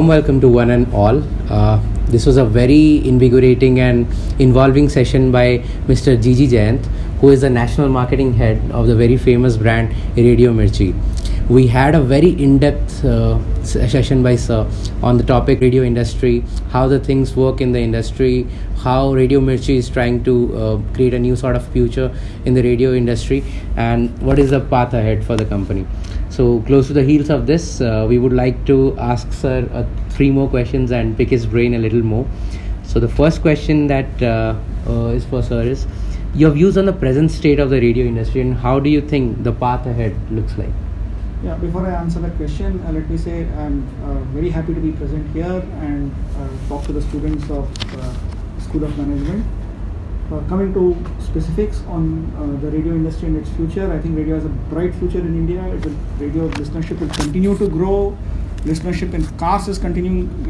warm welcome to one and all. This was a very invigorating and involving session by Mr. Gigi Jayant, who is the national marketing head of the very famous brand Radio Mirchi. We had a very in-depth session by Sir on the topic radio industry, how the things work in the industry, how Radio Mirchi is trying to create a new sort of future in the radio industry, and what is the path ahead for the company. So close to the heels of this, we would like to ask Sir 3 more questions and pick his brain a little more. So the first question that is for Sir is your views on the present state of the radio industry and how do you think the path ahead looks like? Yeah, before I answer that question, let me say I'm very happy to be present here and talk to the students of School of Management. Coming to specifics on the radio industry and its future, I think radio has a bright future in India. Radio listenership will continue to grow. Listenership in cars is going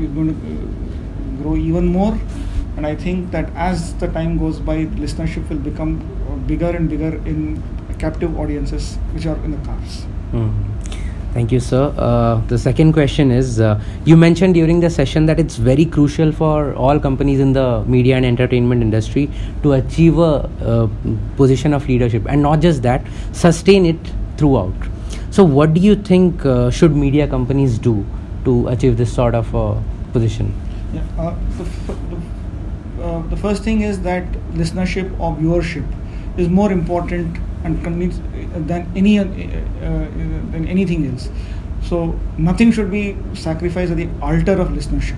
to grow even more. And I think that as the time goes by, listenership will become bigger and bigger in captive audiences which are in the cars. Thank you, sir. The second question is, you mentioned during the session that it's very crucial for all companies in the media and entertainment industry to achieve a position of leadership, and not just that, sustain it throughout. So what do you think should media companies do to achieve this sort of position? Yeah, the first thing is that listenership or viewership is more important and than anything else. So nothing should be sacrificed at the altar of listenership.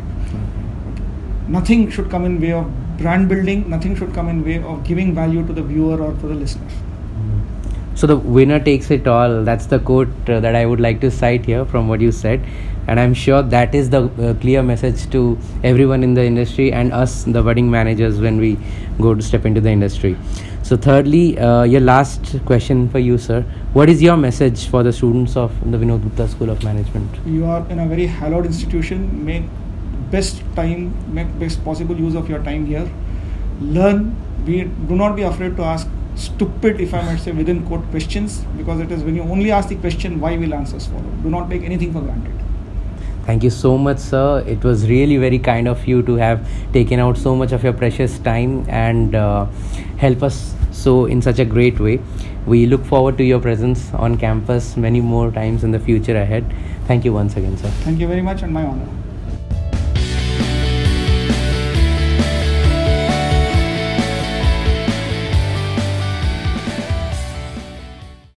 Nothing should come in way of brand building. Nothing should come in way of giving value to the viewer or to the listener. So the winner takes it all. That's the quote that I would like to cite here from what you said. And I'm sure that is the clear message to everyone in the industry and us, the budding managers, when we go to step into the industry. So thirdly, your last question for you, sir. What is your message for the students of the Vinod Gupta School of Management? You are in a very hallowed institution. Make best possible use of your time here. Learn. Do not be afraid to ask stupid, if I might say, within quote, questions, because it is when you only ask the question, why will answers follow. Do not take anything for granted. Thank you so much, sir. It was really very kind of you to have taken out so much of your precious time and help us so in such a great way. We look forward to your presence on campus many more times in the future ahead. Thank you once again, sir. Thank you very much, and my honor.